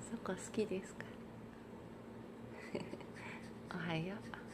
そこ好きですか？おはよう。